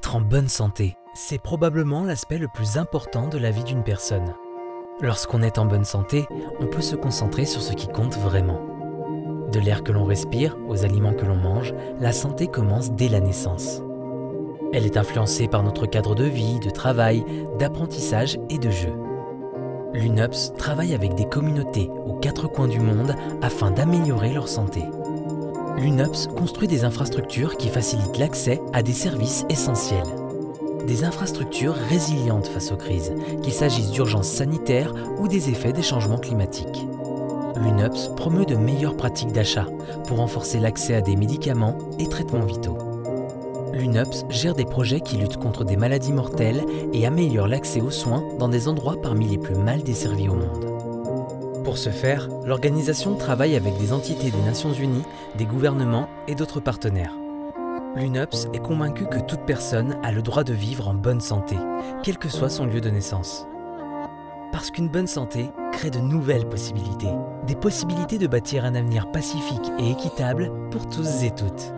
Être en bonne santé, c'est probablement l'aspect le plus important de la vie d'une personne. Lorsqu'on est en bonne santé, on peut se concentrer sur ce qui compte vraiment. De l'air que l'on respire aux aliments que l'on mange, la santé commence dès la naissance. Elle est influencée par notre cadre de vie, de travail, d'apprentissage et de jeu. L'UNOPS travaille avec des communautés aux 4 coins du monde afin d'améliorer leur santé. L'UNOPS construit des infrastructures qui facilitent l'accès à des services essentiels. Des infrastructures résilientes face aux crises, qu'il s'agisse d'urgences sanitaires ou des effets des changements climatiques. L'UNOPS promeut de meilleures pratiques d'achat pour renforcer l'accès à des médicaments et traitements vitaux. L'UNOPS gère des projets qui luttent contre des maladies mortelles et améliorent l'accès aux soins dans des endroits parmi les plus mal desservis au monde. Pour ce faire, l'organisation travaille avec des entités des Nations Unies, des gouvernements et d'autres partenaires. L'UNOPS est convaincue que toute personne a le droit de vivre en bonne santé, quel que soit son lieu de naissance. Parce qu'une bonne santé crée de nouvelles possibilités, des possibilités de bâtir un avenir pacifique et équitable pour tous et toutes.